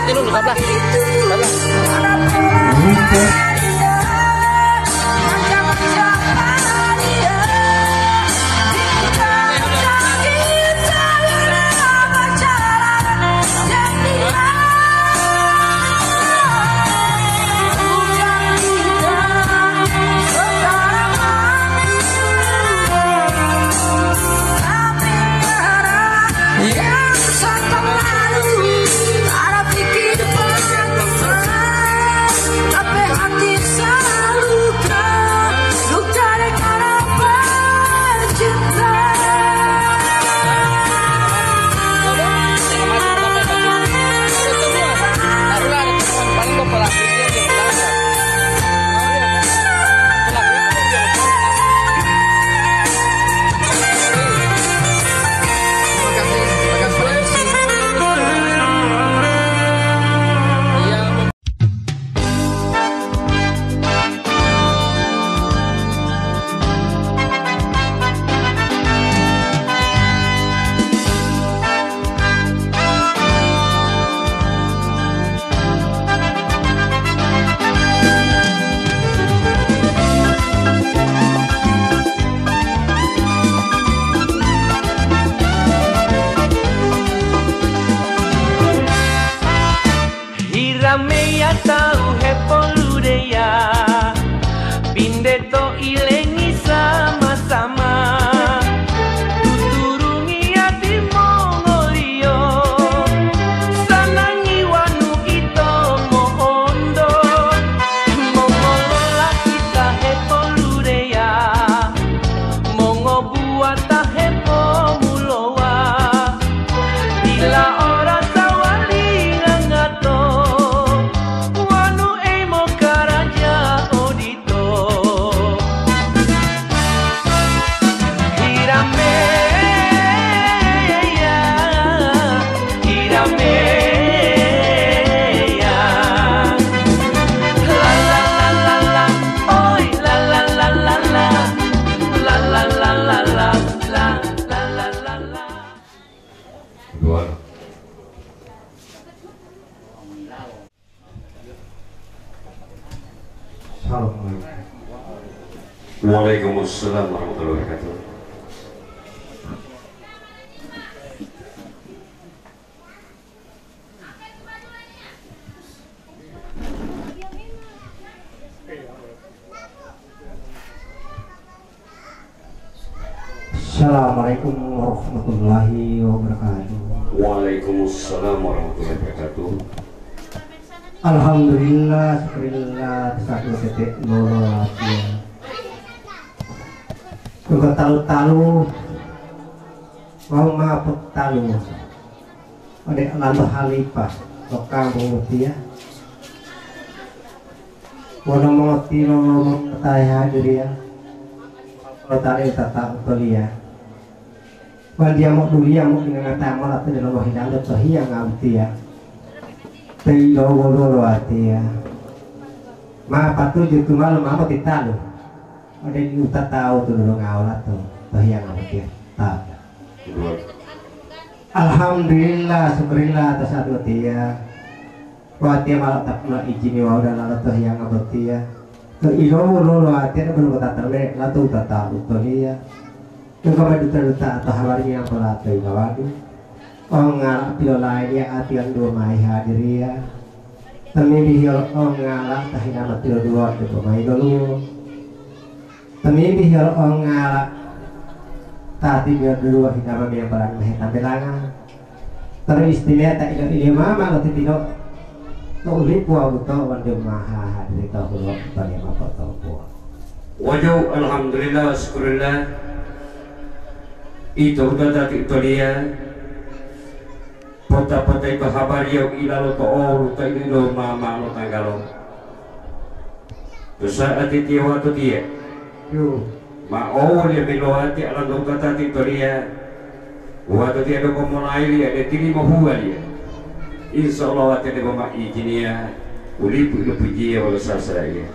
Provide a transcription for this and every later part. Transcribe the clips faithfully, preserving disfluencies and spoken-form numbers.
dulu, sebelah. Waalaikumsalam warahmatullahi wabarakatuh. Assalamualaikum warahmatullahi wabarakatuh. Waalaikumsalam warahmatullahi wabarakatuh. Alhamdulillah, syukurillah, satu titik nol ya. Juga talu-talu mau ngaput talu adek lalu halipah lokal mengerti ya mau mengerti mau petaya diri ya kalau tadi tata utulia kalau dia mau dulia mau dengan tamu atau dalam wahidang atau hiang ngerti ya tidak boleh hati ya ma patu jutu malam apa kita lu ada yang kita tahu tuh dulu ngawal tuh tuh yang apa dia tahu. Alhamdulillah, syukurillah atas satu dia. Buat dia malah tak pernah izin wa udah lalu tuh yang apa dia. Ke ilo lo hati ada belum kata terlek lalu tak tahu tuh dia. Yang kau duta-duta atau habarnya yang pernah tuh ngawadu. Oh ngalak pilo lain ya hati yang dua mai hadir ya. Tapi bihil oh ngalak tahin amat pilo dua di pemain dulu. Temibih kalau orang ngalak tadi biar dulu hingga yang barang menghitam belangan terus istimewa tak ilah ilah mama kalau tidak tak ulip buah buta wajah maha hadir tahu lo tanya apa tahu buah wajah alhamdulillah syukurillah itu udah tadi itu dia pota-pota itu kabar yang ilah lo to oh tak ini lo mama lo tanggal lo terus saat itu waktu dia mau dia bilohati alam doa tadi dia waktu dia ada komulai dia ada tiri mahua dia insya Allah waktu dia bawa izinnya ulip ulip puji walau sasra ya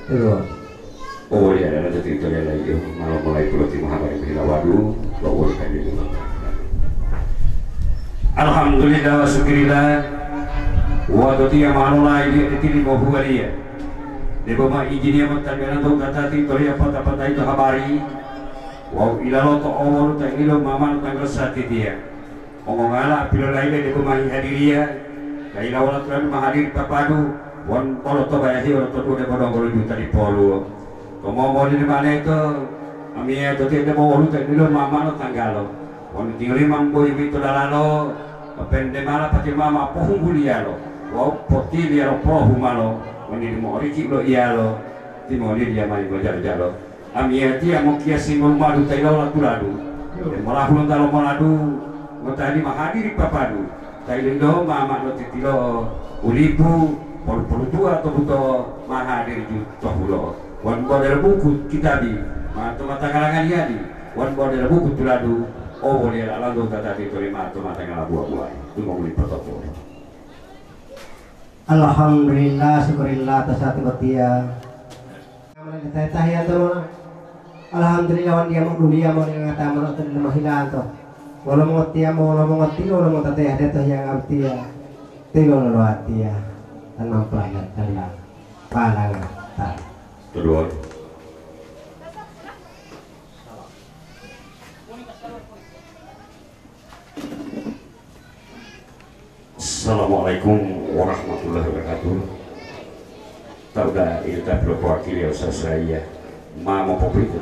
oh dia ada nanti itu dia lagi malam mulai pulau timah hari bila wadu bawa ikan itu alhamdulillah wa syukurillah Wa dotia manula ini tili mohualia. Debo ma ijinia matamena to katati to ya pata-pata itu habari. Wa ilalo to awal ta ilo maman tanggal sati dia. Omongala pilo laile debo ma hadiria. Kaila wala tuan mahadir papadu. Wan polo to bayahi wala to debo dongol juta di polo. Tomo mo di mana itu amia to te debo wala ta ilo maman tanggalo. Wan tingli mambo ibi to dalalo. Pende mala pati mama pohunggulialo. Wa poti lialo pohumalo. Wani mo oriki lo ialo timoli dia mai gojar jalo amia dia mo kia singol madu tailo la tuladu mola hulun talo moladu ngotani mahadiri papadu tailindo mama no titilo ulibu pol pol tua to buto mahadiri ju to hulo wan bodel buku kitabi ma to mata kalangan yadi wan bodel buku tuladu o boleh ala do tata di to ma to mata ngala buah-buah tu mo uli protokol. Alhamdulillah, syukurillah atas hati batia. Tahiyat terus. Alhamdulillah wan dia mau dunia mau ngata mau tu lemah hilang tu. Walau mau tia mau walau mau tia walau mau tateh ada tu yang artia. Tiga lalu artia. Tanam pelajar tanam palangan. Kedua. Assalamualaikum warahmatullahi wabarakatuh. Tahu dah itu tak perlu wakili Ustaz saya. Ma mau publik itu.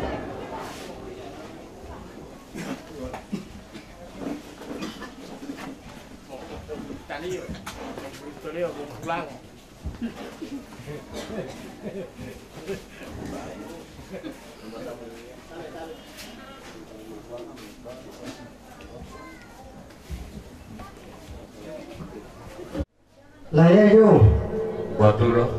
Tadi, itu dia pulang. Layar jom. Waktu lo.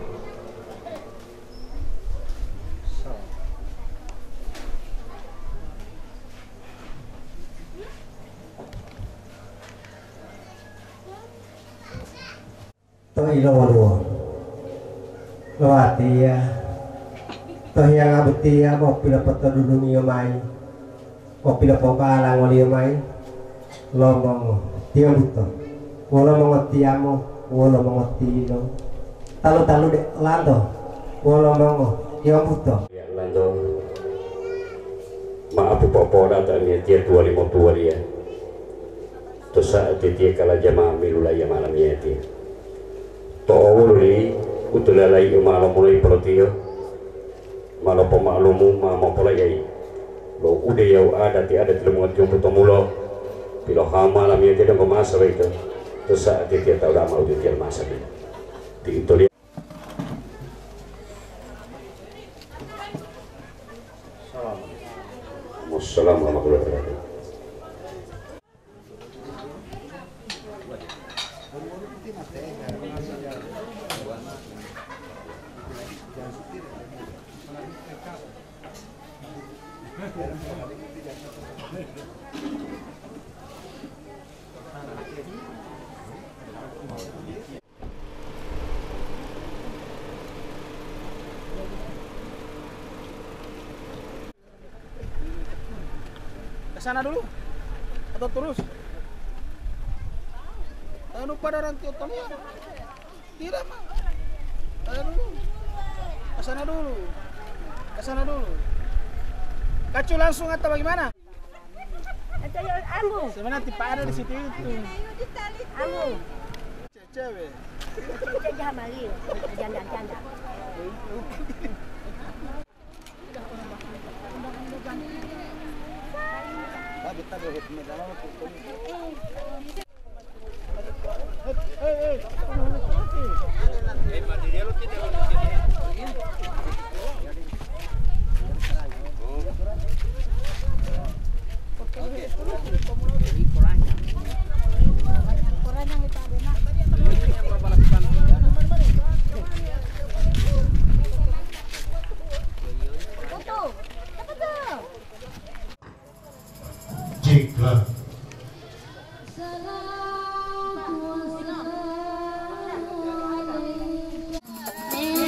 Toh ilo walu. Lo atia. Toh yang abutia mau pila peta dulu niyo mai. Mau pila pongkalang wali mai. Lo mau dia butuh. Wala mga tiyamo, wala mga tino. Talo-talo de lando. Wala mga yang buto. Ya lando. Maaf popo data ni dia dua lima dua dia. To saat dia kala jamaah milulaya malam ya dia. To awuli utulalai malam mulai protio. Malam pemaklumu mama polai. Lo udah ya ada ti ada telemu jumpa tomulo. Pilo hama malam ya dia dong masa itu. Terus saat dia tahu dah mau dia masa ini, di itu lihat. Assalamualaikum warahmatullahi wabarakatuh. Sana dulu atau terus? Anu pada rantai utama. Tidak mah. Ayo dulu. Ke sana dulu. Ke sana dulu. Kacu langsung atau bagaimana? Ambu. Sebenarnya tipe ada di situ itu. Ambu. Cewek. Cewek jangan balik. Janda-janda. Kita berhut medal Eh, eh, eh. Eh, mati dia lu kita Jiklah. Eh,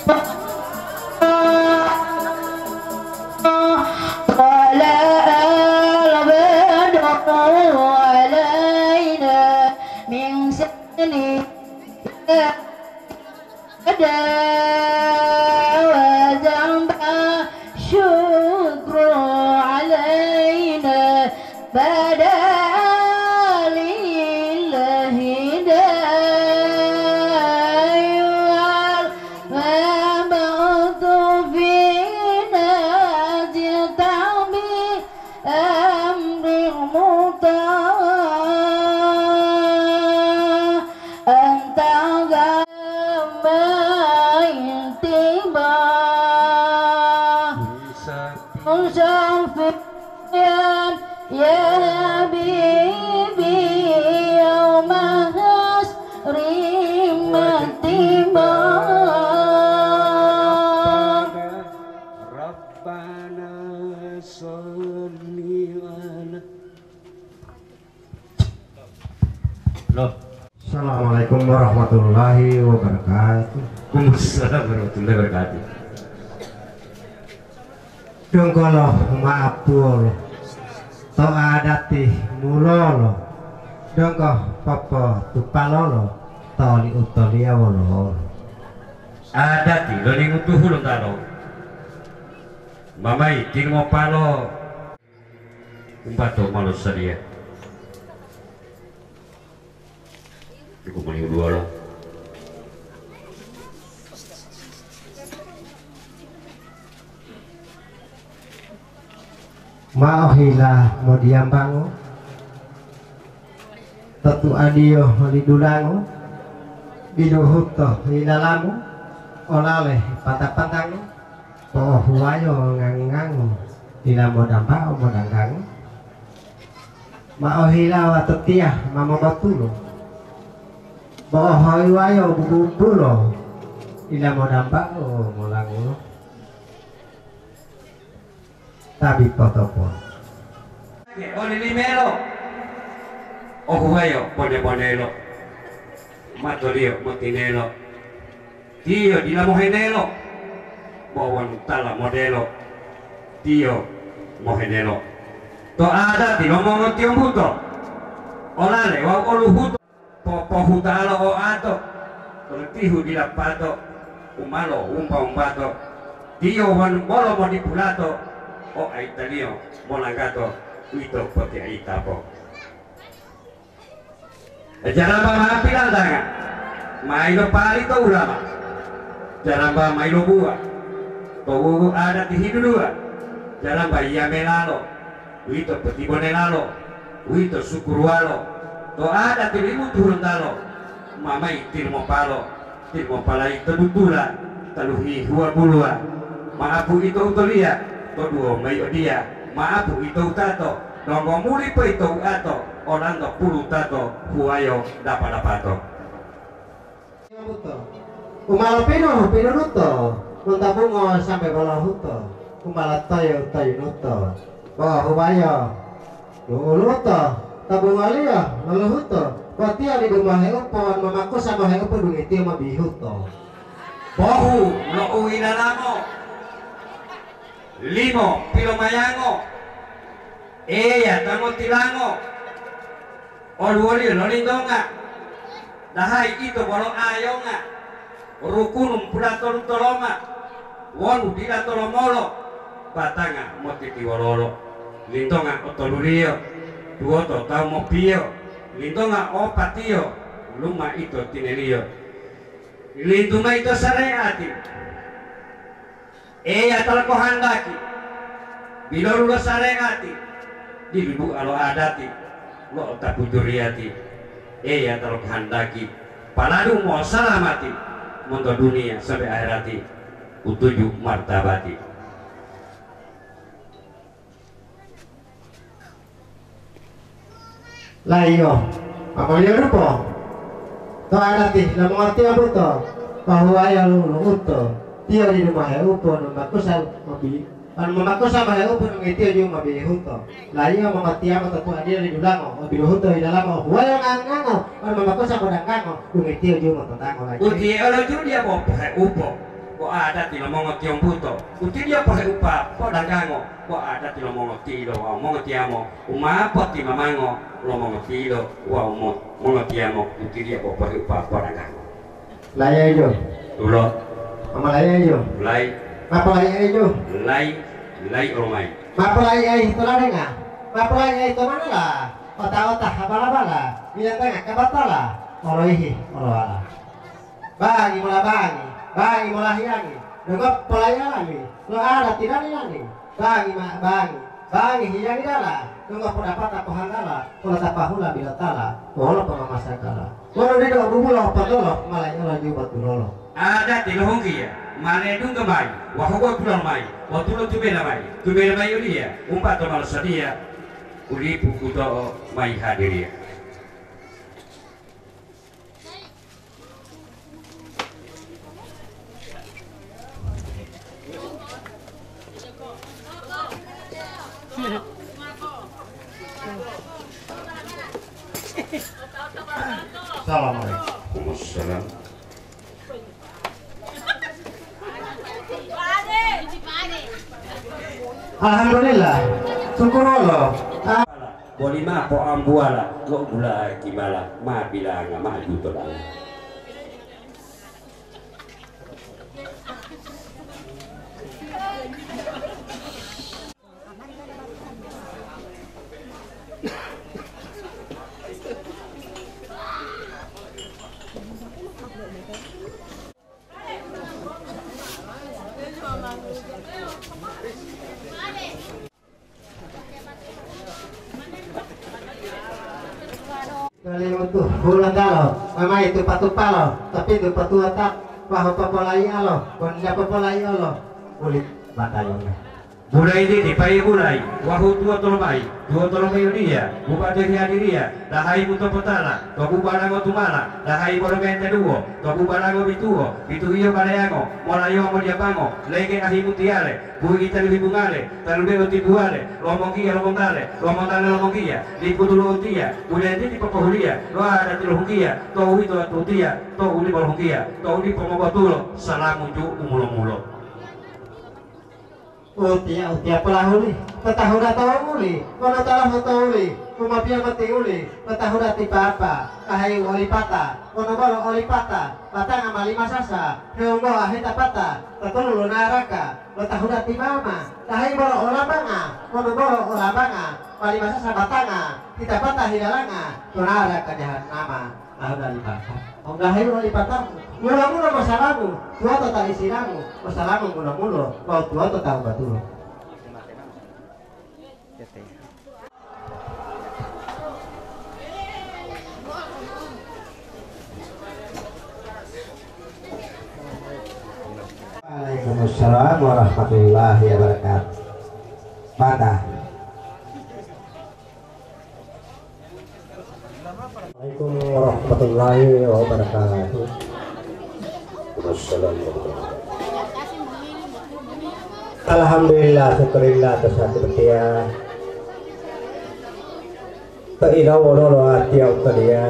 Assalamualaikum warahmatullahi wabarakatuh. Waalaikumsalam warahmatullahi wabarakatuh. Dongkolo maapul to adati mulolo dongko popo tupalolo toli utoli awolo Adati lo ning utuhulong talo. Mamay tingmo palo. Umbato malos sadia. Iku muli dua lo. mau hila mau diambango tatu adio lidulango biduhuto hilalamu olale patapatang po huwayo ngangango hila mo dampao mo danggang mau hila watatia mama batulo bo hoiwayo bubulo hila mo dampao mo lango tabi potopon Oli limelo o huwayo pone ponelo matorio motinelo tio di la mohenelo bawon tala modelo tio mohenelo to ada di ngomong tio huto olale wa olu huto popo hutalo o ato tihu di lapato umalo umpa umbato tio wan bolo manipulato o aitalio molagato ito poti aitapo jaramba mapilang tanga mailo pali to ulama jaramba mailo buah to ada di hidudua jaramba iya melalo ito poti bonelalo ito sukurualo to ada di limu turun talo mamai tirmo palo tirmo pala itu dudula taluhi huwa bulua maapu itu utolia kedua may dia maapu itu tato nongo muli pa itu ato orando pulu tato huayo dapat dapato umalo pino pino nuto muntabungo sampai bala huto umala tayo tayo nuto bahwa huayo nuto tabungo liya lalu huto patia di rumah upon mamaku sama upo dungiti mabihuto bohu no uinalamo limo pilomayango eya tango tilango olwoli lolindonga dahai itu bolong ayonga rukunum pudatol toloma wonu dilatolomolo batanga motiti wololo lindonga otolulio duoto tau mopio lindonga opatio luma itu tinelio lindunga itu sareati eya talko handaki bilolu lo sarengati dibibu alo adati lo takujuriati eya talko handaki paladu mau salamati untuk dunia sampai akhirati utuju martabati layo amalio rupo to adati la mengerti apa to bahwa ya lu uto tio di rumah ya upo no makusal mabi an mamakusa ma ya upo no tio di mabi huto layo mengerti apa to dia di dulango mabi huto di dalam huwa yang angango an mamakusa ko dangango du tio di mo tango lagi uti alo ju dia mo upo ko ada ti lomongo tiong puto uti dia pakai upa ko dagango ko ada ti lomongo ti lo wa mongo tiamo uma po ti mamango lomongo ti lo wa mo mongo tiamo uti dia ko pakai upa ko dagango laya jo tulo mama laya jo lai apa laya jo lai lai ormai apa laya itu lah dengar apa laya itu mana lah otak-otak abala-bala bilang tengah kabatala oloihi oloala bagi mula bagi bagi mula hiangi nunggu pelayani lo ada tidak hiangi bagi mak bagi bagi hiangi dala nunggu pendapat apa hangala kalau tak pahula bila tala walau pemamasan kala walau dia dua bulan apa dulu malah yang lagi buat dulu ada ti lohongi ya mane dung mai wa hogo tulang mai wa tulo tubela mai tubela mai dia umpat to mal sadia uli pukuto mai hadiria Assalamualaikum. Wassalam. Alhamdulillah syukur Allah Bolima po ambuala lo gula kimala ma bilanga ma juto lang kali untuk bulan dalo mama itu patu palo tapi itu patu atak bahwa popolai alo konja popolai alo kulit batayongnya Bulai ini dipai bulai, wahu tua tolomai, dua tolomai dia, buka dia dia, lahai buto petala, tobu barango tumala, lahai boromete duo, tobu barango bituo, bitu hiyo baleango, molayo mo diabango, lege ahi mutiare, bui kita lebih bungale, terlebih uti buale, lomong kia lomong tale, lomong tale lomong kia, lipu dulu utia, bulai ini di pepohulia, lo ada tilu kia, tohu itu utia, tohu di bolong kia, tohu di pomobatulo, salam uju umulo mulo. utia utia pelahuli petahuna tauli kono talah tauli kumapia mati uli petahuna tiba apa kahai oli pata kono bolo oli pata patang amali masasa heunggo ahita pata tatulu naraka petahuna tiba ama kahai bolo olabanga kono bolo olabanga mali masasa batanga kita pata hidalanga tunaraka jahat nama ahuna lipata onggahai oli pata mula-mula masalamu tua to tali siramu masalamu mula-mula kau tua to tahu betul Waalaikumsalam warahmatullahi wabarakatuh. Pada Waalaikumsalam warahmatullahi wabarakatuh. Alhamdulillah syukurillah tersatu betia keirau wolo hati auto dia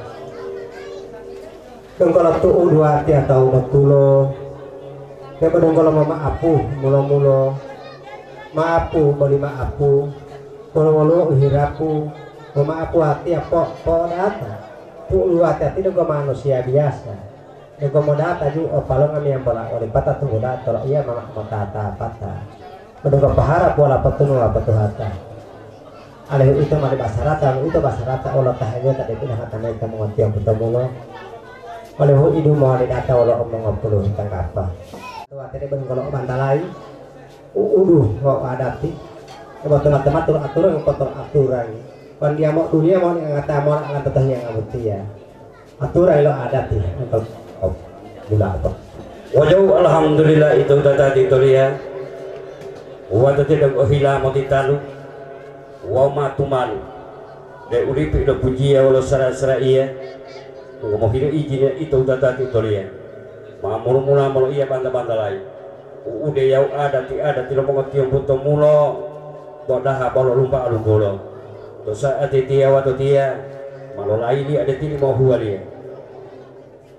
kalau tu dua hati atau betulo kemudian kalau mama apu mulo-mulo maapu beli maapu mulo-mulo uhirapu mama apu hati apa po data pu hati hati itu manusia biasa nego modata ju opalong kami yang bola oleh patah tunggu dah tolak iya mama mata patah menunggu pahara pola petunu apa tuh hata alih itu mari basarata itu basarata olah tahanya tadi pindah kata naik kamu ngonti yang bertemu lo oleh hu idu mau data olah omong ngopulu tentang apa tuh tadi ben kalau bantalai uduh kok adapti coba teman-teman tur aturan yang kotor aturan kan dia mau dunia mau ngata mau akan tetahnya ngabuti ya aturan lo adapti untuk gula apa wajau alhamdulillah itu data di Toria wajau tidak hilang mau ditalu wama tumalu dari uripi do puji ya walau sara-sara iya mau hidup izinnya itu data di Toria ma mula-mula mau iya banda-banda lain udah yau ada ti ada ti lomongo tiong buto mulo bodah balo lumpa alu golo dosa ati tia wato tia malo lain ada ti mau huwa dia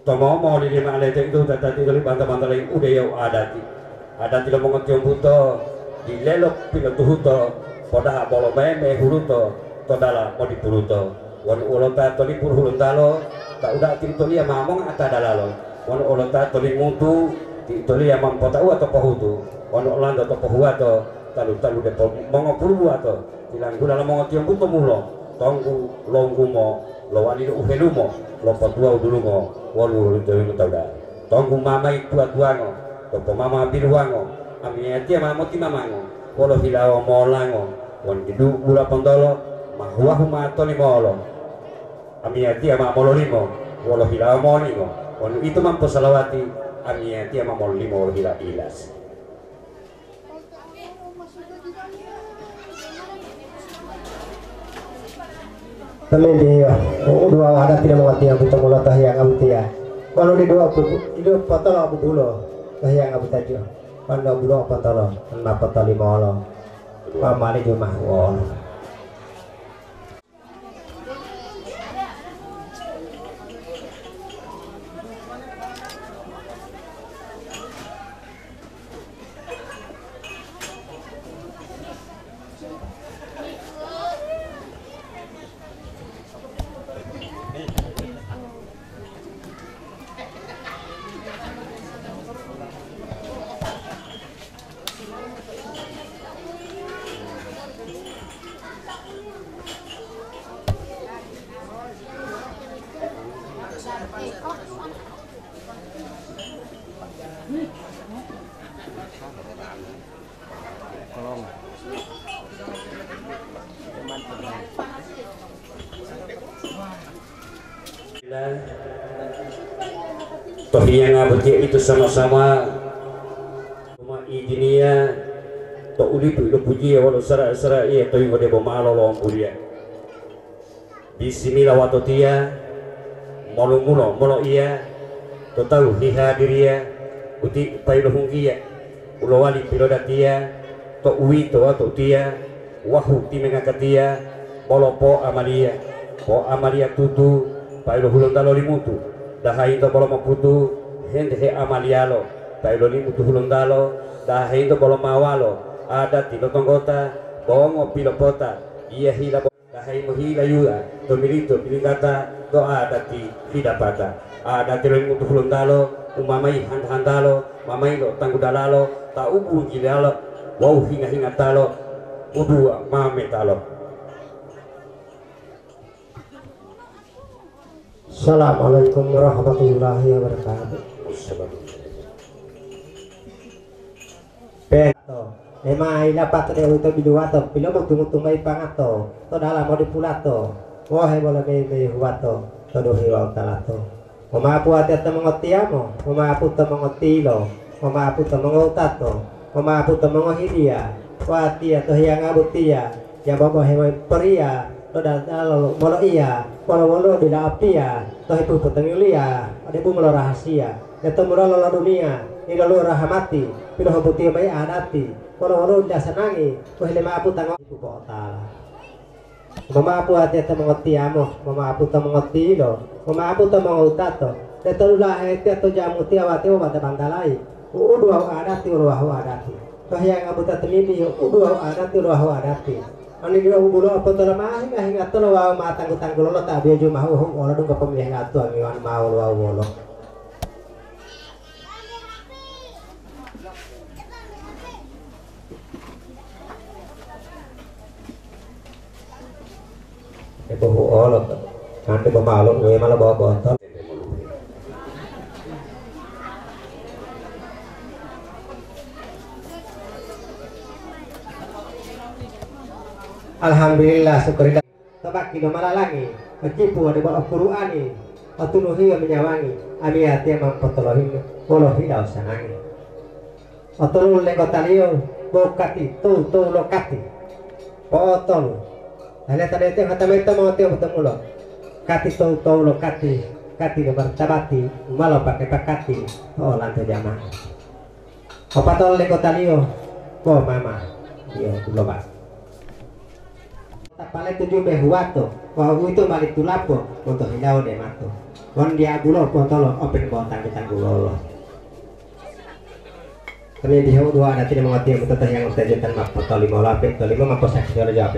tomo mo di lima alete itu tadi kali bantah-bantah lagi udah ya adati adati lo mongot yang buto di lelok pila tuhuto poda bolo meme huruto todala mau dipuruto wan ulota toli pur hurundalo tak udah titolia mamong ata dalalo wan ulota toli mutu titolia mampota u atau pahutu wan ulanda atau pahuwa atau talu talu de mongo puru atau tilang gula lo mongot yang buto mulo tonggu longgu mo lo wali uhelu mo lo patua dulu mo walu itu yang tahu dah tonggu mama itu atuango topo mama biruango ami atia mama ti mamango walau hilawa molango wan hidu gula pondolo mahua huma toli molo ami atia mama molo limo walau hilawa molingo wan itu mampu salawati ami atia mama molo limo walau hila ilas. Kami di dua ada tidak mengerti yang buta mulut yang abu tia. Kalau di dua di dua potol abu dulu yang abu tajo. Kalau abu dua potol, enam potol lima olo. Pamali cuma wol. Toh yang abadi itu sama-sama rumah ijinia toh ulipu itu puji walau sera-sera iya toh yang ada malo lawan pulia bismillah watotia molo mulo molo iya toh tahu hihadiria uti payulo hungkia ulo wali pilodatia toh uwi toh watotia wahu timengakatia molo po amalia po amalia tutu payulo hulundalo limutu dahai to bolo maputu hende he amalialo payulo limutu hulundalo dahai to bolo mawalo ada tilo tonggota bongo pilopota iya hila dahai mohila yuda to milito pilingata to ada ti hidapata ada tilo limutu hulundalo umamai handalo mamai lo tanggudalalo ta ubu gilalo wau hinga hinga talo udu mame talo. Assalamualaikum warahmatullahi wabarakatuh. Peto, emai dapat ada untuk bidua to, pilo mau tunggu tunggu pangato, to dalam mau dipulato, wahai bola me me huato, to dohi wau talato. Mama apu hati hati mengotiamo, mama apu to mengotilo, mama apu to mengotato, mama apu to mengohidia, wati atau yang abutia, yang bawa hemai peria. Udah lalu molo iya, molo molo bila api ya, toh itu petengilia, ada ibu melo rahasia, itu molo lolo dunia, ini lolo rahamati, bila hobuti mai adati, molo molo udah senangi, toh lima apu tanggung ibu kota. Mama apu hati hati mengerti amo, mama apu to mengerti lo, mama apu to mengutato, itu ulah hati atau jamu tiawati obat bandalai, udah adati udah adati, toh yang abu tatmini udah adati udah adati. Ani dia ubulo apa tala mah hingga hingga tolo wa matang utang kulo ta biya jo mahu hong ora dung ka pemilih ngatu ang iwan mau wa wolo. E bo olo nanti pemalo ngue malah bawa botol. Alhamdulillah syukurillah tabak kino malalangi macipu ada bawa Qur'ani atunuhi menyawangi ami hati mampotolohi polo hidau sanangi atulul legotalio bokati tu tu lokati potol hele tadi itu kata mereka mau tiap bertemu lo kati tu tu lokati kati bertabati malah pakai pakati oh lantai jamaah apa tol legotalio oh mama iya dulu pak tak paling tujuh behuato, wah itu balik tulapo untuk hilau deh matu. Wan dia gulor potolo open botan kita gulor. Kami di dua ada tidak mengerti yang betul yang terjadi mak potoli mola pe potoli mah kok saksi ora jawab.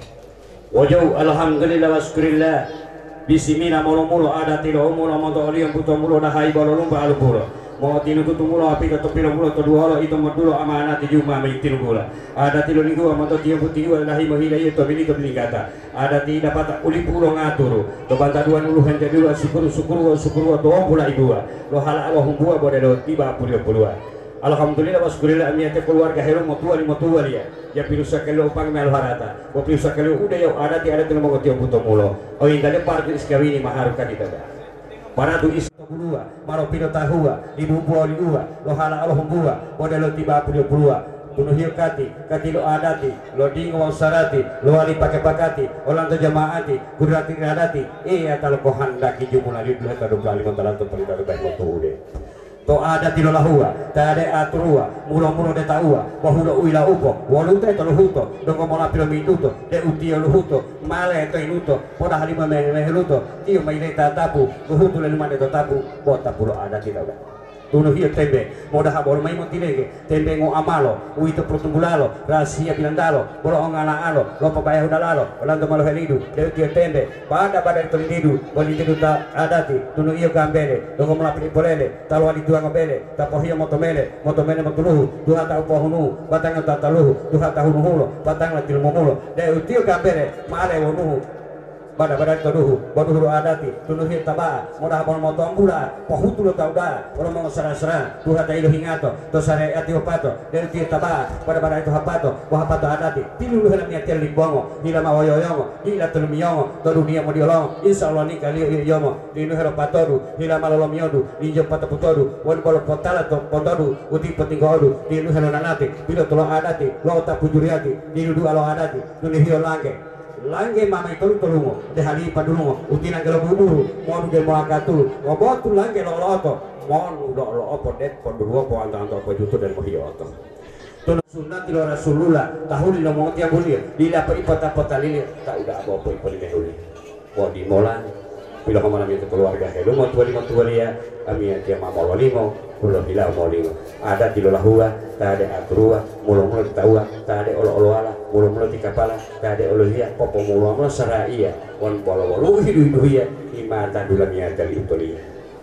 Wajau alhamdulillah wa syukurillah. Bismillah mulu-mulu ada tilo mulu montoli yang butuh mulu dahai balolung ba alupuro. Mau tinu tutu mulu api ke topi mulu to dua itu modulo amanat di juma mai tinu gula. Ada tilo linggu amanto tiang putih dahi mahila itu bili ke bili kata. Ada ti dapat uli pulo ngaturu. To banta dua nulu hanja dulu syukur syukur syukur to pula ibu. Lo hala wa humbua bodelo tiba puluh puluh. Alhamdulillah wa syukurillah amiyate keluarga hero motua ni motua dia. Ya pirusa kelo upang mel harata. Wa pirusa kelo udah yo ada ti ada tinu mo tiang puto mulo. O indale parti iskawini maharuka kita dah. Para tu is bulua, maro pino tahua, ibu buah liua, lo hala Allah buah, model lo tiba puluh puluh, tunuh hiu kati, kati lo adati, lo dingo sarati, lo ali pakai pakati, orang tu jamaati, kurati radati, iya kalau kau handaki jumulali dua kado kali montalan tu perintah baik waktu ude. To ada tilo lahua, tade atrua, mulo-mulo de taua, wahulo uila upo, walute to luhuto, dongo mola pilo minuto, de utio luhuto, male to inuto, poda halima me meheluto, tio maileta tapu, luhuto le lumane to tapu, bota pulo ada tilo da. Tunuh hiyo tembe, moda habor mai montilege, tembe ngo amalo, uito protumbulalo, rahasia bilandalo, bolo ongala alo, lopo bayah udalalo, olando malo helidu, de tio tembe, pada pada itu lidu, boli tidu ta adati, tunuh hiyo gambele, dongo mola pili polele, talo ali dua ngobele, tapo hiyo motomele, motomele motuluhu, duha ta upohunu, batang ta taluhu, duha ta hunuhulo, batang la tilmumulo, de tio gambele, male wonuhu, pada pada toduhu, boduhu adati, tunuhi taba, moda habon motong bula, pohutu lo tauda, orang mau serah-serah, duha ta ilu hingato, to sare ati opato, dari ti taba, pada pada itu hapato, wahapato adati, tilu lu hendak niatel limbongo, hila mawoyoyongo, hila telumiyongo, to dunia mo diolong, insyaallah ni kali yomo, dinu hero patodu, hila malolo miodu, injo pataputodu, wan bolo potala to potodu, uti potingodu, dinu hero nanati, bilo tolo adati, lo ta pujuriati, dinu du alo adati, tunuhi langge. Langge mama itu tolungo de hali padulungo utina gelo buburu mon de mo akatul ngobotu langge lo loto mon do lo opo det podulwo po antang to pojuto dan mohioto tun sunnah tilo rasulullah tahun lo mo tiap bulir dila pa ipota pota lilir tak udah apa ipo di mehuli wo di molan bila kemana itu keluarga helu mo tua lima tua dia amia dia mama limo kulo bila mo limo ada tilo lahua tade atrua mulo-mulo taua tade olo-olo ala mulo-mulo tikapala tade olo dia popo mulo-mulo saraia wan bolo-bolo hidu-hidu ya imata dulamia dari utolia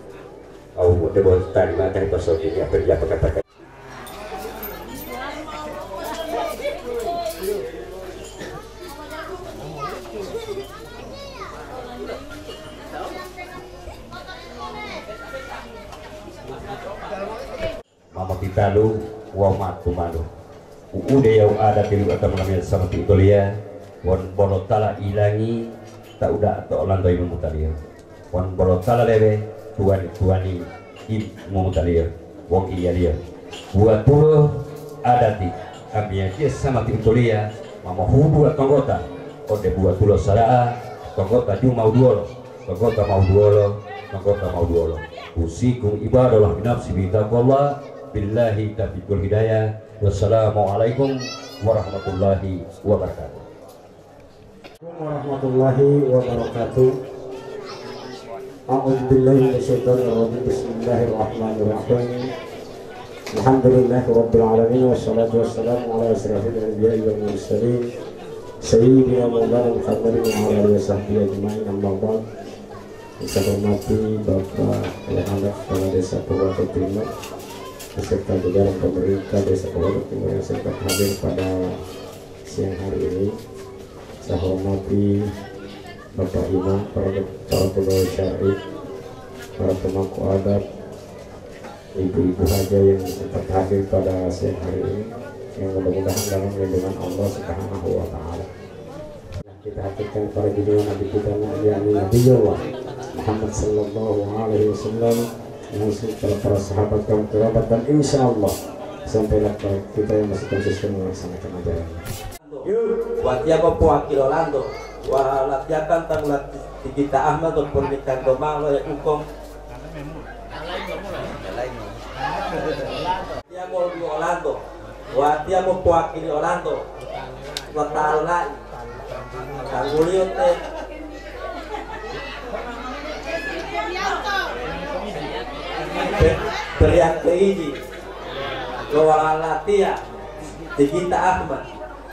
au debo tadi mata pasoti ya perja pakai-pakai mama kita lu wa matu malu ude yang ada tilu atau mengambil sama titolia wan bolotala ilangi tak udah atau orang doi memutalia wan bolotala lebe tuan tuani im memutalia wong iya dia buat puluh adati ambil dia sama titolia mama hubu atau anggota kode buat puluh saraa anggota cuma mau duolo anggota mau duolo anggota mau duolo usikum ibadallah binafsi bitaqwallah billahi taufiqul hidayah. Wassalamualaikum warahmatullahi wabarakatuh. Warahmatullahi wabarakatuh. A'udzu billahi minasyaitonir rajim. Bismillahirrahmanirrahim. Alhamdulillahirabbil alamin wassalatu wassalamu ala asyrafil anbiya'i wal mursalin sayyidina Maulana Muhammadin wa ala alihi wasahbihi ajmain. Amma ba'd. Saya hormati Bapak Kepala Kepala Desa Purwokerto Timur beserta jajaran pemerintah Desa Purwokerto Timur yang sempat hadir pada siang hari ini. Saya hormati Bapak Imam, para para pegawai syar'i, para pemangku adat, ibu-ibu haja yang sempat hadir pada siang hari ini, yang mudah-mudahan dalam lindungan Allah Subhanahu wa Ta'ala. Kita hadirkan para junjungan Nabi kita yakni Nabiullah Muhammad sallallahu alaihi wasallam, langsung para, para sahabat kaum kerabat, dan insya Allah sampailah kita yang masih konsisten melaksanakan ajaran. Yuk, buat dia kau wakil Orlando, walat dia kan tanglat kita Ahmad untuk pernikahan domang lo ya ukong. Dia mau di Orlando, buat dia mau wakil Orlando, batal lagi. Tanggulio teh. berian ke ini Lola Latia Tigita Ahmad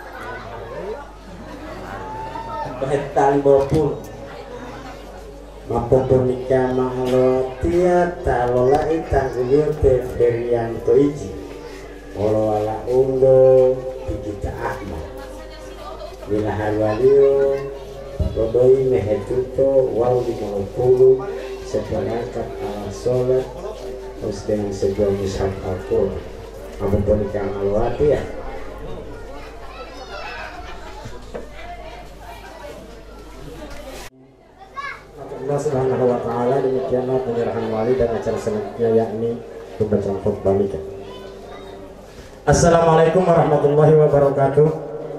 Bahit tali bopul mampu pernikah mahalo tia talola itang uyur te berian ke iji Lola Ungo Tigita Ahmad Bila Harwalio Rodoi mehetuto wau di malupulu seperangkat alat sholat terus dengan sebuah mushaf Al-Qur'an mampu pernikah mahalo tia Allah Subhanahu wa ta'ala. Demikianlah penyerahan wali dan acara selanjutnya yakni pembacaan khutbah nikah. Assalamualaikum warahmatullahi wabarakatuh.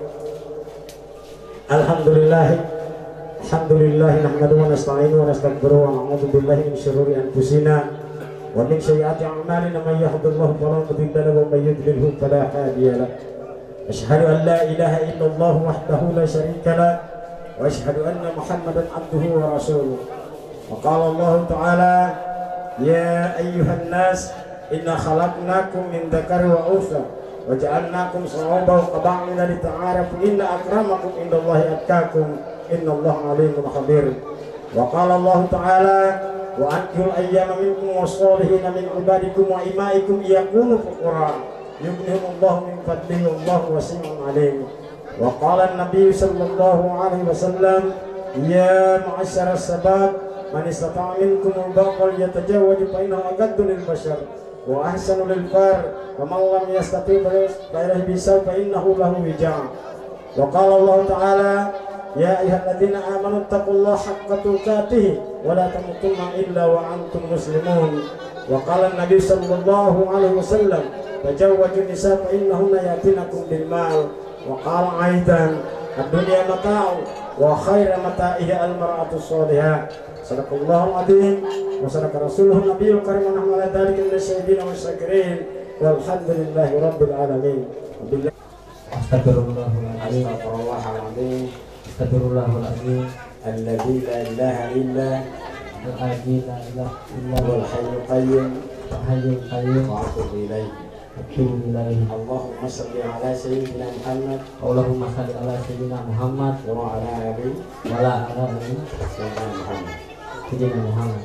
Alhamdulillah Alhamdulillah nahmaduhu wa nasta'inu wa nastaghfiruhu wa na'udzu billahi min syururi anfusina wa min sayyiati a'malina may yahdihillahu fala mudilla lahu wa may yudlilhu fala hadiya lahu. Asyhadu an la ilaha illallah wahdahu la syarika lahu wa asyhadu anna Muhammadan abduhu wa rasuluh. وقال الله تعالى يا أيها الناس إنا خلقناكم من ذكر وأنثى وجعلناكم شعوبا وقبائل لتعارفوا إن أكرمكم عند الله أتقاكم إن الله عليم خبير. وقال الله تعالى وأنكحوا الأيام منكم والصالحين من عبادكم وإمائكم يكونوا فقراء يغنيهم الله من فضله والله واسع عليم. وقال النبي صلى الله عليه وسلم يا معشر الشباب من استطاع منكم الباء فليتزوج فإنه أجد للبشر وأحسن للفار ومن لم يستطع فإليه بالسوء فإنه له وجاء. وقال الله تعالى يا أيها الذين آمنوا اتقوا الله حق تقاته ولا تموتن إلا وأنتم مسلمون. وقال النبي صلى الله عليه وسلم تزوجوا النساء فإنهن يأتينكم بالمال. وقال أيضا الدنيا متاع وخير متاعها المرأة الصالحة. Sadaqallahul adzim wa sadaqa rasuluhun nabiyul karim wa nahnu ala dzalika minasy syahidin wa syakirin walhamdulillahi rabbil alamin. Astaghfirullahaladzim Astaghfirullahaladzim Astaghfirullahaladzim alladzi la ilaha illa alladzi la ilaha illa wal hayyul qayyum hayyul qayyum wa atubu ilaihi atubu ilaihi. Allahumma shalli ala sayyidina Muhammad Allahumma shalli ala sayyidina Muhammad wa ala alihi wa ala alihi sayyidina Muhammad Sayyidina Muhammad.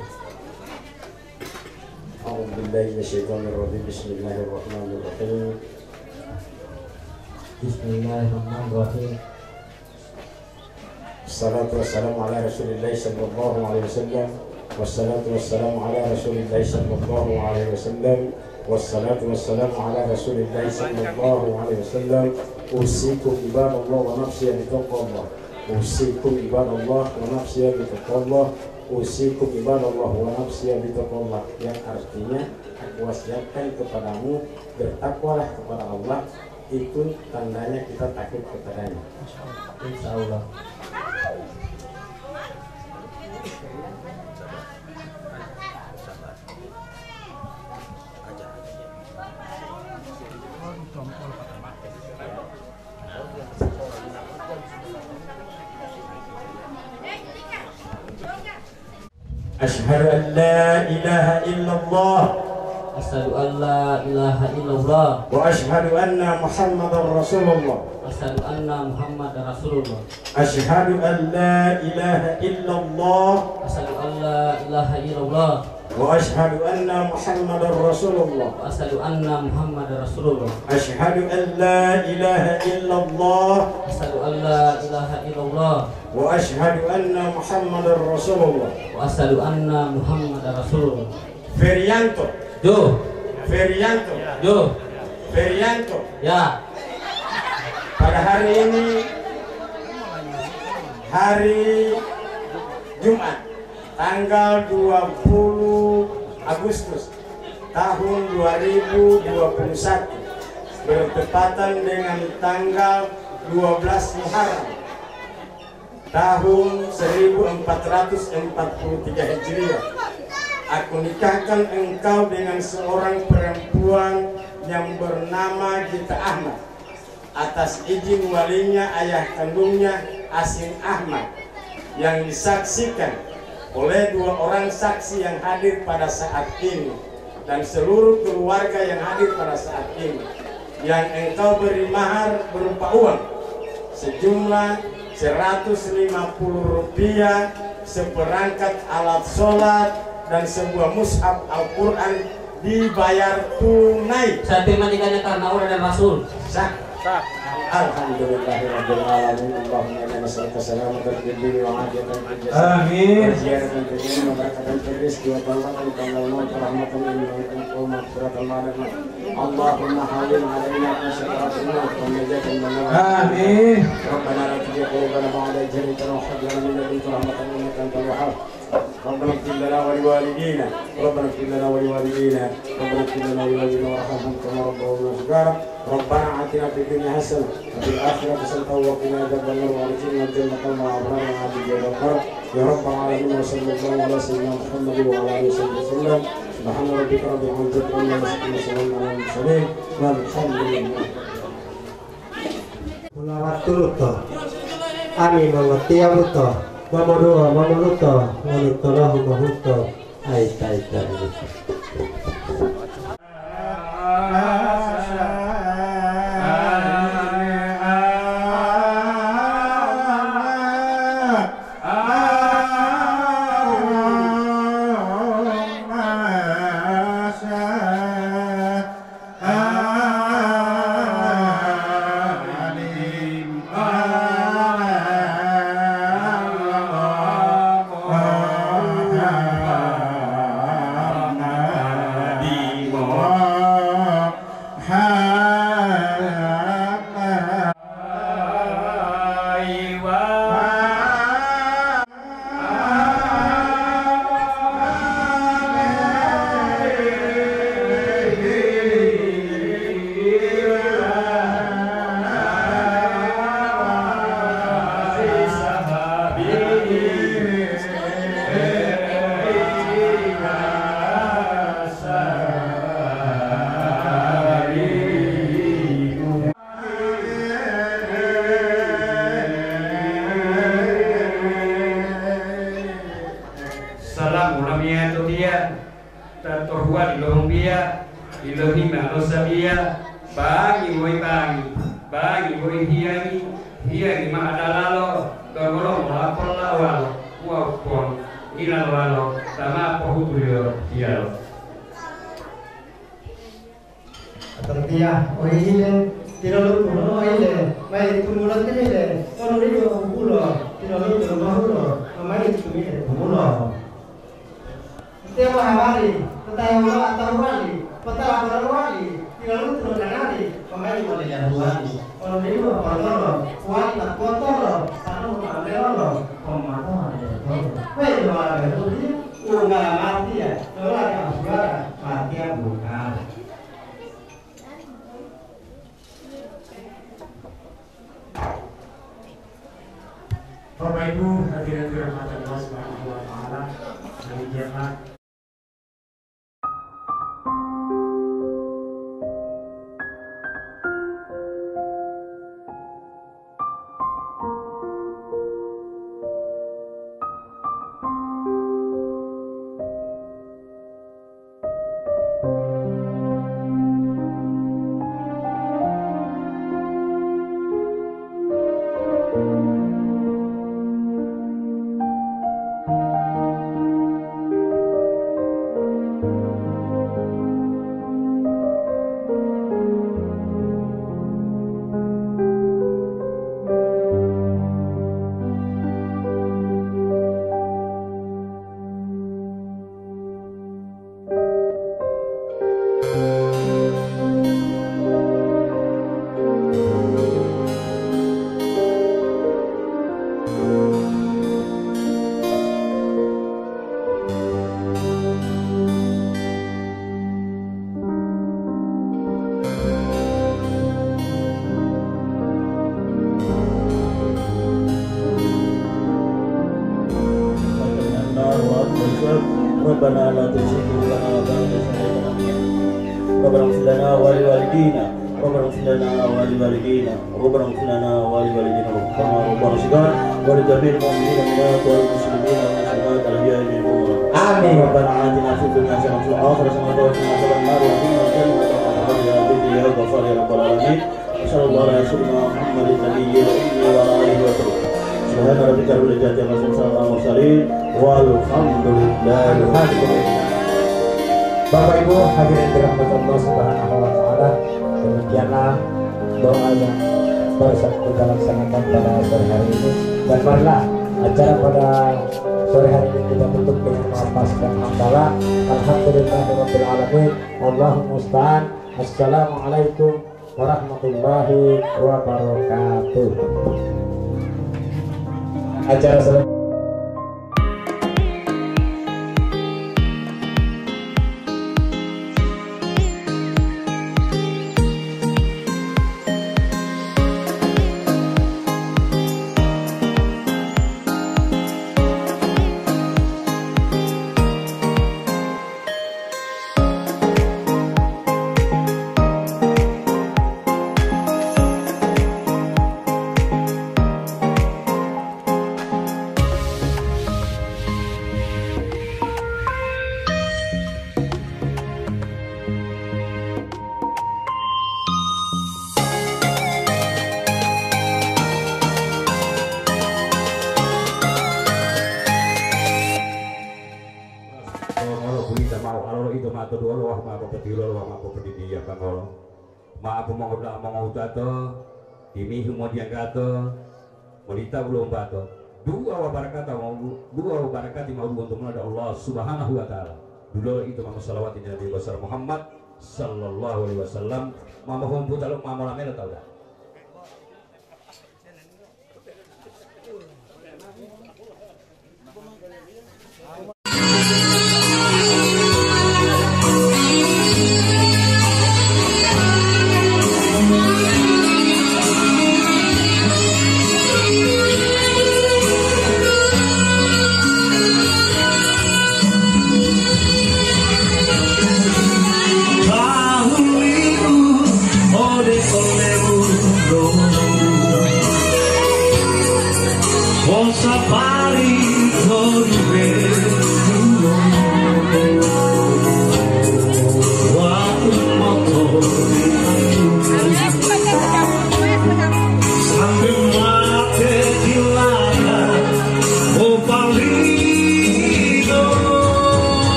A'udzu billahi minasyaitonir rajim. Bismillahirrahmanirrahim. Bismillahirrahmanirrahim. Wassalatu wassalamu ala Rasulillah sallallahu alaihi wasallam. Wassalatu wassalamu ala Rasulillah sallallahu alaihi wasallam. Wassalatu wassalamu ala Rasulillah sallallahu alaihi wasallam. Usikum ibadallah wa nafsi bi taqwallah. Usikum ibadallah wa nafsi bi taqwallah. Usikum ibadallah wa nafsiya bitaqwallah, yang artinya aku wasiatkan kepadamu bertakwalah kepada Allah, itu tandanya kita takut kepadanya. Insyaallah. Asyhadu an la ilaha illallah Asyhadu an la ilaha illallah wa asyhadu anna Muhammadar Rasulullah Asyhadu anna Muhammadar Rasulullah Asyhadu an la ilaha illallah Asyhadu an la ilaha illallah wa asyhadu anna Muhammadar Rasulullah Asyhadu anna Muhammadar Rasulullah Asyhadu an la ilaha illallah Asyhadu an la ilaha illallah wa asyhadu anna Muhammadar Rasulullah wa asyhadu anna Muhammadar Rasulullah. Ferianto yo Ferianto yo Ferianto ya. Pada hari ini hari Jumat tanggal dua puluh Agustus tahun dua ribu dua puluh satu bertepatan dengan tanggal dua belas Muharram tahun seribu empat ratus empat puluh tiga Hijriah. Aku nikahkan engkau dengan seorang perempuan yang bernama Gita Ahmad atas izin walinya ayah kandungnya Asim Ahmad yang disaksikan oleh dua orang saksi yang hadir pada saat ini, dan seluruh keluarga yang hadir pada saat ini, yang engkau beri mahar berupa uang sejumlah seratus lima puluh rupiah, seperangkat alat sholat, dan sebuah mushaf Al-Quran dibayar tunai. Saya terima nikahnya karena Allah dan Rasul. Sah. Sah. Alhamdulillahirabbil alamin. Allahumma inna nas'aluka salamatan fid dunya wa afiyatan fil jasad. Amin. Wa ziyadatan fil ilmi wa barakatan fil rizqi wa barokatan fil maut wa rahmatan minka wa maghfiratan lana. Allahumma hawwin 'alaina syakaratul maut wa najatan min nar. Amin. Rabbana la tuzigh qulubana ba'da idh hadaytana wa hab lana min ladunka rahmatan innaka antal wahhab. ربنا اغفر لنا ولوالدينا ربنا اغفر لنا ولوالدينا ربنا اغفر لنا ولوالدينا وارحمهم كما ربونا صغارا ربنا آتنا في الدنيا حسنة وفي الآخرة حسنة وقنا عذاب النار وادخلنا الجنة مع الأبرار وعافنا عذاب النار يا رب العالمين وصلى الله على سيدنا محمد وعلى آله وصحبه وسلم سبحان ربك رب العزة عما يصفون وسلام على المرسلين والحمد لله. Mulawat turut toh, ani mengerti ya buto, mamodoa mamonuto, manutolahu mahuto, aita aita ini. Bapak Ibu hadirin dirahmati Allah Subhanahu wa taala, demikianlah ربنا لا تزغ قلوبنا بعد إذ هديتنا ربنا اغفر لنا ولوالدينا ربنا اغفر لنا ولوالدينا ربنا اغفر لنا ولوالدينا كما ربنا صغارا ولجميع المؤمنين والمؤمنات والمسلمين والمسلمات الأحياء منهم Amin. Rabbana atina fid dunya hasanah wa fil akhirati hasanah wa qina adzaban nar wa qina adzaban ya ghafar ya rabbal alamin. Sallallahu alaihi wasallam Muhammadin nabiyil ummi wa alihi wa sallam. Subhana rabbika rabbil izzati amma yasifun wa mursalin walhamdulillahi rabbil alamin. Bapak Ibu hadirin dirahmati Allah Subhanahu wa taala, demikianlah doa yang baru kita laksanakan pada sore hari ini, dan marilah acara pada sore hari ini kita tutup dengan melepaskan hamdalah. Alhamdulillahirabbil alamin. Allahumma musta'an. Assalamualaikum warahmatullahi wabarakatuh. Acara selesai. Maaf mengoda mengodato ini kemudian kata melita belum bato dua wabarakatuh mau dua wabarakatuh mau untuk menada Allah Subhanahu wa taala. Dulu itu mama salawat ini Nabi besar Muhammad sallallahu alaihi wasallam. Mama kumpul taluk mama lamela tahu dah. Ode con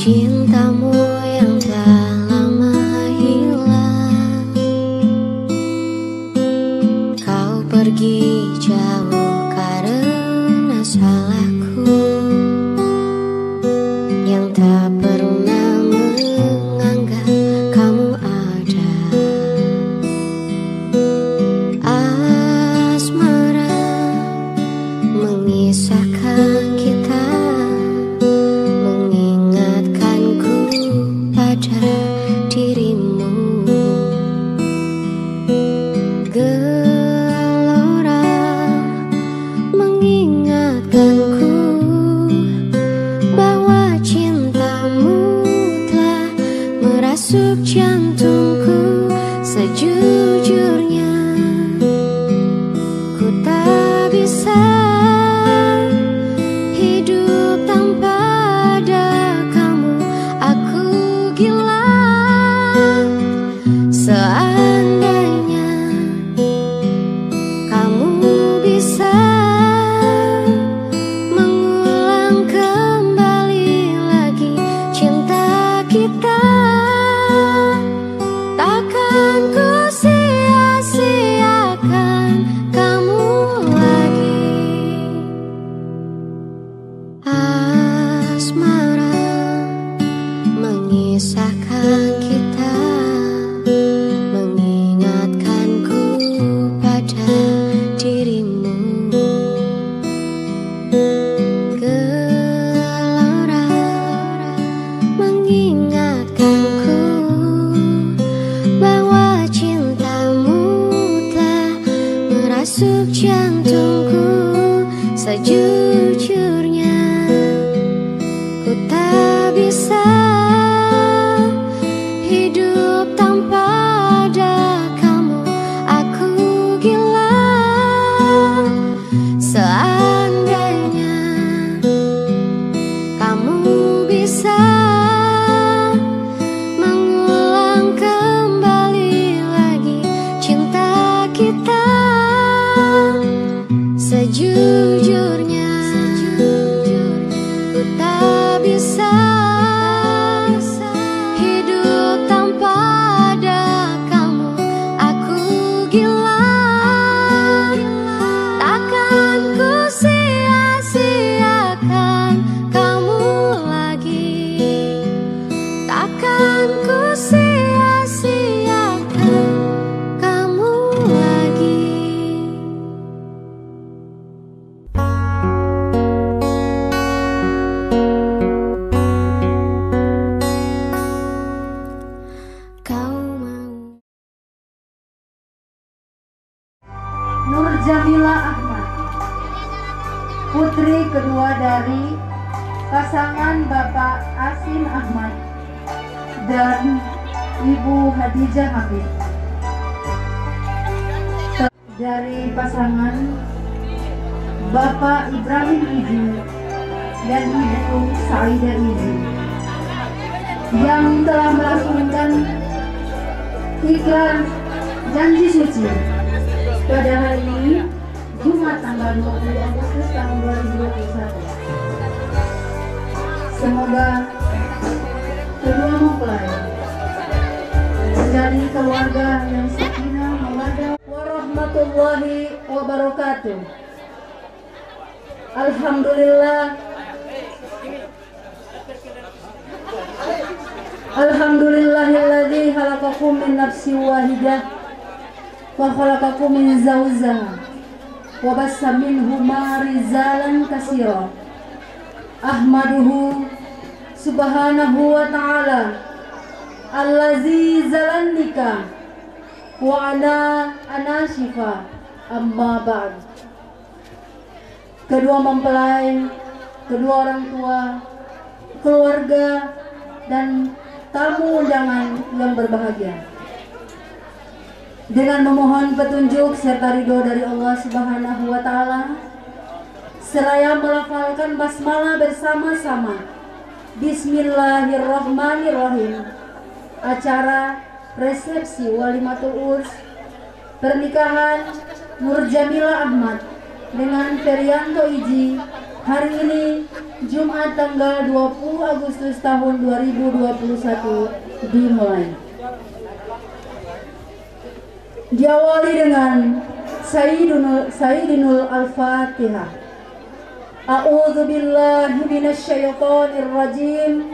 cintamu yang telah lama hilang. Kau pergi jauh karena salahku yang tak pernah menganggap kamu ada. Asmara mengisahkan kita, mengingatkanku pada dirimu. Gelora mengingatkanku bahwa cintamu telah merasuk jantungku. Sejujurnya ku tak bisa hidup tanpa ada kamu. Aku gila seandainya kamu bisa mengulang kembali lagi cinta kita. Takkan ku sia-siakan kamu lagi. Asmara mengisahkan kita, mengingatkanku pada dirimu. Gelora mengingatkanku bahwa cintamu telah merasuk jantungku. Sejujurnya ku tak bisa hidup tanpa ada kamu. Aku gila seandainya kamu bisa mengulang kembali lagi cinta kita. Sejujurnya ku tak bisa hidup tanpa ada kamu. Aku gila, takkan ku sia-siakan kamu lagi. Takkan ku sia-siakan kamu lagi. Kau mau Nur Jamila Ahmad, putri kedua dari pasangan Bapak Asin Ahmad dan Ibu Hadijah Habib, dari pasangan Bapak Ibrahim Izi dan Ibu Saidah Izi, yang telah melangsungkan ikrar janji suci pada hari ini, Jumat tanggal dua puluh Agustus tahun dua ribu dua puluh satu. Semoga kedua mempelai menjadi keluarga yang sakinah mawaddah warahmatullahi wabarakatuh. Alhamdulillah, Alhamdulillahilladzi khalaqakum min nafsin wahidah wa khalaqakum min zawjaha wa bassa minhuma rijalan katsira. Ahmaduhu subhanahu wa ta'ala allazi zalannika wa ana anashifa. Amma ba'd. Kedua mempelai, kedua orang tua, keluarga, dan tamu undangan yang berbahagia, dengan memohon petunjuk serta ridho dari Allah Subhanahu wa Ta'ala, seraya melafalkan basmalah bersama-sama. Bismillahirrahmanirrahim. Acara resepsi walimatul urs pernikahan Nur Jamila Ahmad dengan Ferianto Iji Hari ini Jumat tanggal dua puluh Agustus tahun dua ribu dua puluh satu dimulai. Diawali dengan Sayyidunul Sayyidinul Al-Fatihah. A'udzu billahi minasyaitonir rajim.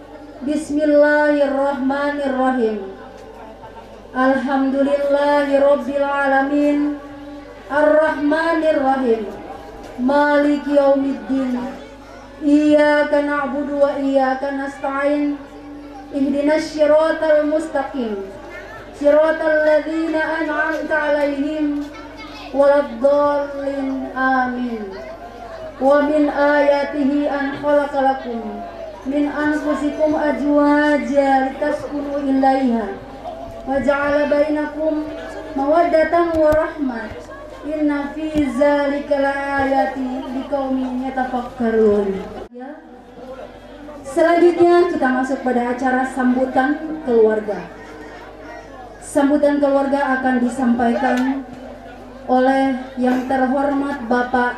Bismillahirrahmanirrahim. Alhamdulillahi rabbil alamin. Ar-Rahmanir-Rahim. Maliki yaumiddin. Iyyaka na'budu wa iyyaka nasta'in. Ihdinas siratal mustaqim. Siratal ladzina an'amta 'alaihim waladdallin. Amin. Wa min ayatihi an khalaqalakum min anfusikum azwajan litaskunu ilaiha wa ja'ala bainakum mawaddatan wa rahmah. Inna fi zalika laayatin liqaumin yatafakkarun. Ya. Selanjutnya kita masuk pada acara sambutan keluarga. Sambutan keluarga akan disampaikan oleh yang terhormat Bapak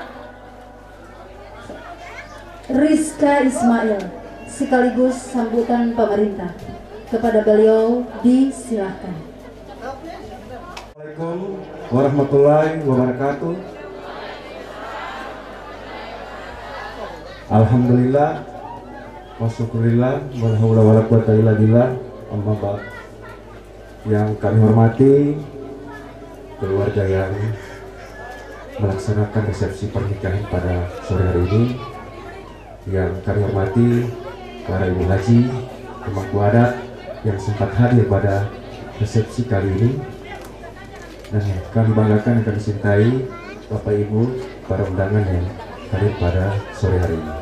Rizka Ismail, sekaligus sambutan pemerintah. Kepada beliau disilahkan. Assalamualaikum warahmatullahi wabarakatuh. Alhamdulillah wa syukurillah wa la haula wa la quwwata illa billah. Amma ba'd. Yang kami hormati keluarga yang melaksanakan resepsi pernikahan pada sore hari ini, yang kami hormati para ibu haji, pemangku adat yang sempat hadir pada resepsi kali ini, dan kami banggakan dan kami cintai Bapak Ibu para undangan yang hadir pada sore hari ini.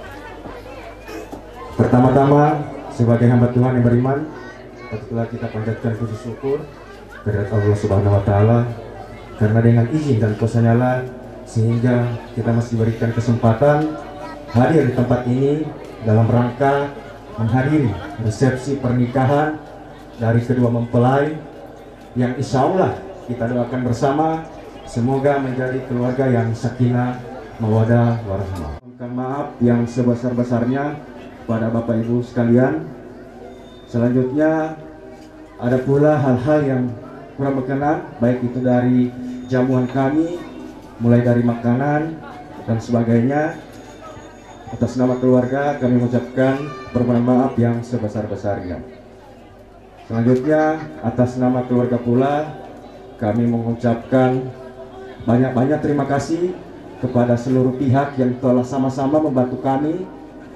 Pertama-tama sebagai hamba Tuhan yang beriman, patutlah kita panjatkan puji syukur kepada Allah Subhanahu wa taala, karena dengan izin dan kuasa-Nya lah sehingga kita masih diberikan kesempatan hadir di tempat ini dalam rangka menghadiri resepsi pernikahan dari kedua mempelai yang insya Allah kita doakan bersama semoga menjadi keluarga yang sakinah, mawaddah, warahmah. Mohon maaf yang sebesar-besarnya pada Bapak Ibu sekalian. Selanjutnya ada pula hal-hal yang kurang berkenan, baik itu dari jamuan kami, mulai dari makanan dan sebagainya. Atas nama keluarga kami mengucapkan permohonan maaf yang sebesar-besarnya. Selanjutnya atas nama keluarga pula kami mengucapkan banyak-banyak terima kasih kepada seluruh pihak yang telah sama-sama membantu kami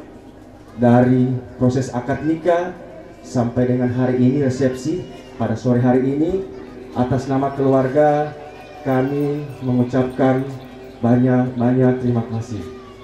dari proses akad nikah sampai dengan hari ini resepsi pada sore hari ini. Atas nama keluarga kami mengucapkan banyak-banyak terima kasih.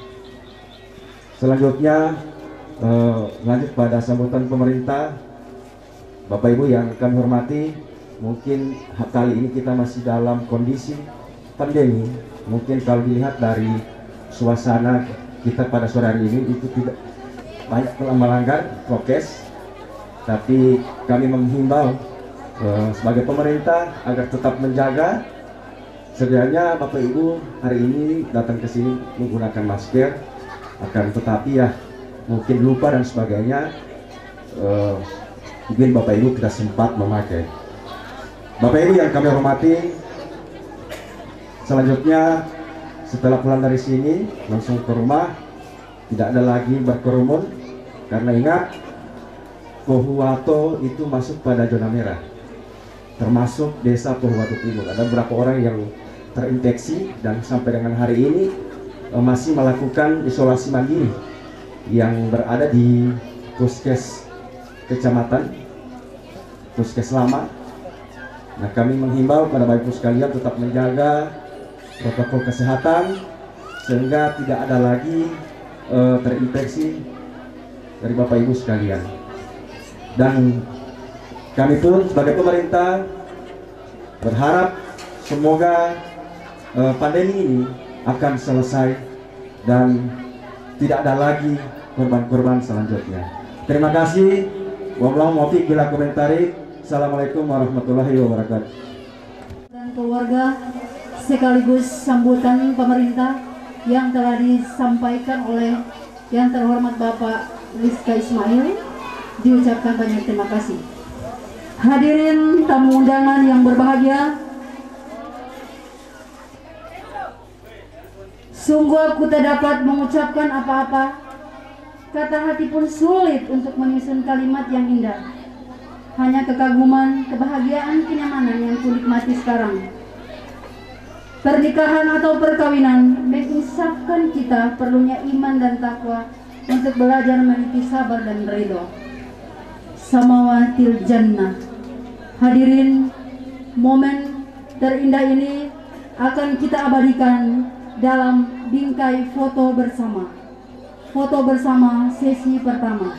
Selanjutnya eh, lanjut pada sambutan pemerintah. Bapak Ibu yang kami hormati, mungkin kali ini kita masih dalam kondisi pandemi. Mungkin kalau dilihat dari suasana kita pada sore hari ini itu tidak banyak melanggar prokes, tapi kami menghimbau eh, sebagai pemerintah agar tetap menjaga. Setidaknya Bapak Ibu hari ini datang ke sini menggunakan masker, akan tetapi ya mungkin lupa dan sebagainya, uh, mungkin Bapak Ibu tidak sempat memakai. Bapak Ibu yang kami hormati, selanjutnya setelah pulang dari sini langsung ke rumah, tidak ada lagi berkerumun, karena ingat Pohuwato itu masuk pada zona merah, termasuk desa Pohuwato Timur. Ada beberapa orang yang terinfeksi dan sampai dengan hari ini masih melakukan isolasi mandiri yang berada di puskes kecamatan, puskes lama. Nah, kami menghimbau pada Bapak Ibu sekalian tetap menjaga protokol kesehatan sehingga tidak ada lagi uh, terinfeksi dari Bapak Ibu sekalian. Dan kami pun sebagai pemerintah berharap semoga uh, pandemi ini akan selesai dan tidak ada lagi korban-korban selanjutnya. Terima kasih. Wallahu muwaffiq bila komentari. Assalamualaikum warahmatullahi wabarakatuh. Dan keluarga sekaligus sambutan pemerintah yang telah disampaikan oleh yang terhormat Bapak Rizka Ismail, diucapkan banyak terima kasih. Hadirin tamu undangan yang berbahagia, sungguh aku tak dapat mengucapkan apa-apa. Kata hati pun sulit untuk menyusun kalimat yang indah. Hanya kekaguman, kebahagiaan, kenyamanan yang kunikmati sekarang. Pernikahan atau perkawinan mengisahkan kita perlunya iman dan takwa untuk belajar memiliki sabar dan ridho. Samawatil jannah. Hadirin, momen terindah ini akan kita abadikan dalam bingkai foto bersama. Foto bersama sesi pertama.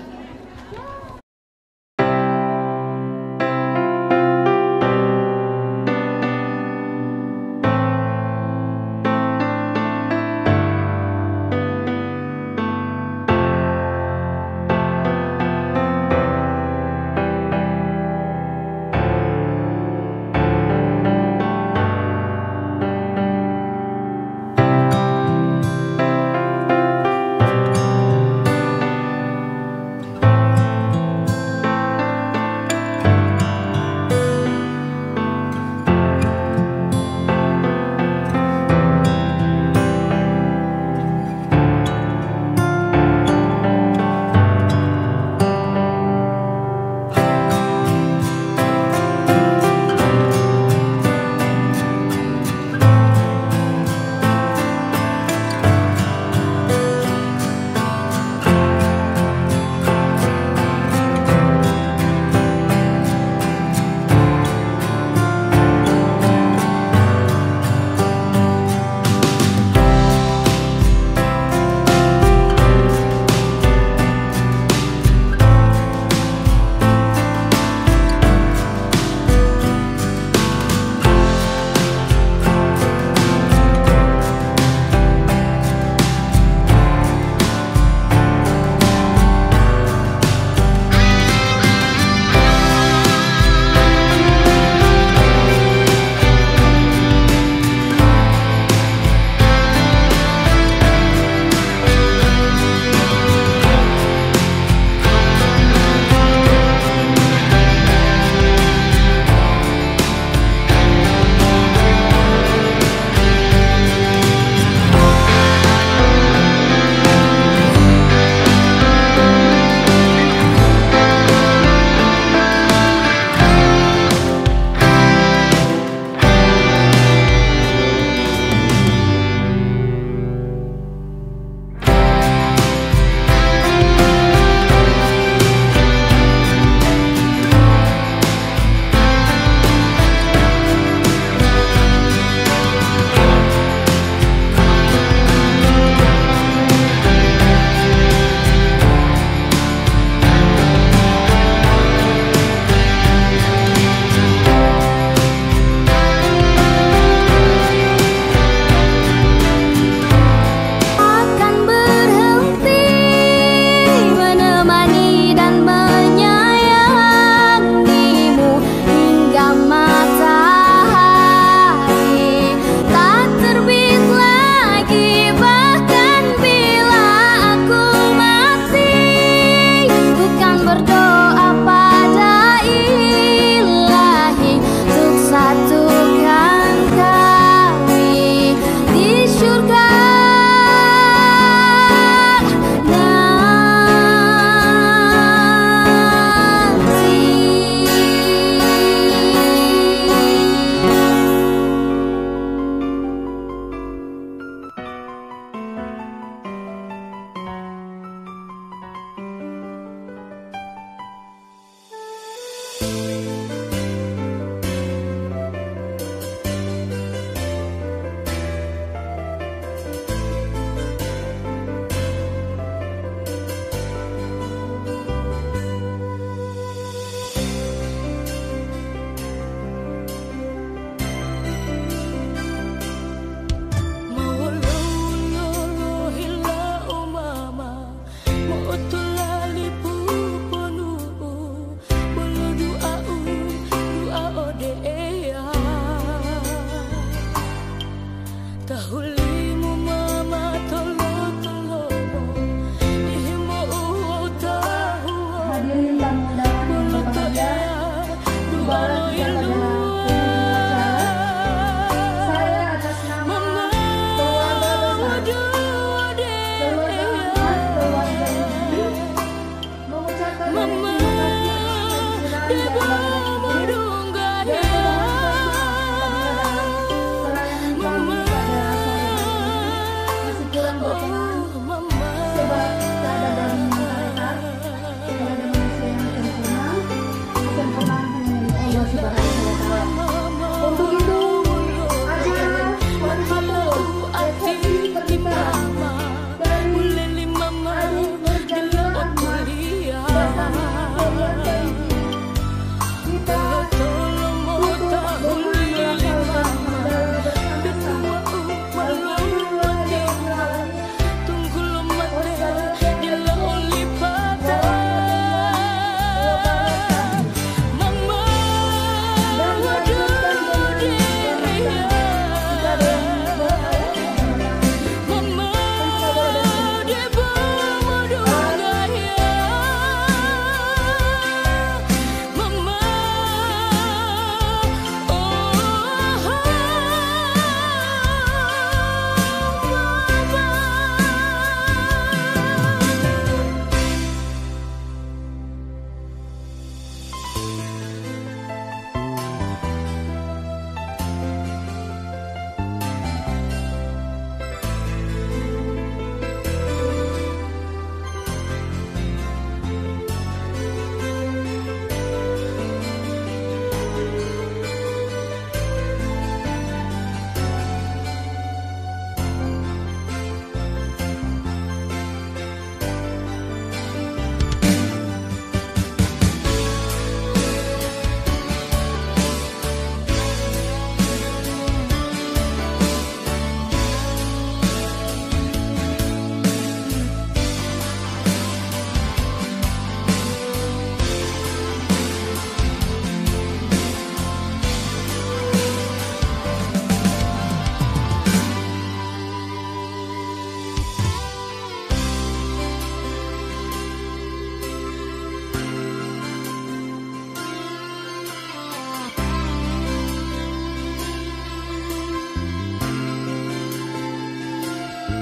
Subhanahu wa Ta'ala. Untuk itu, acara satu resepsi pernikahan dari Adi Nurjana Ahmad bersama Herian Kenji. Kita butuh bersama-sama dalam bersama-sama dalam wajah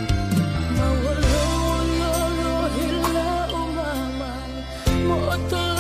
Mau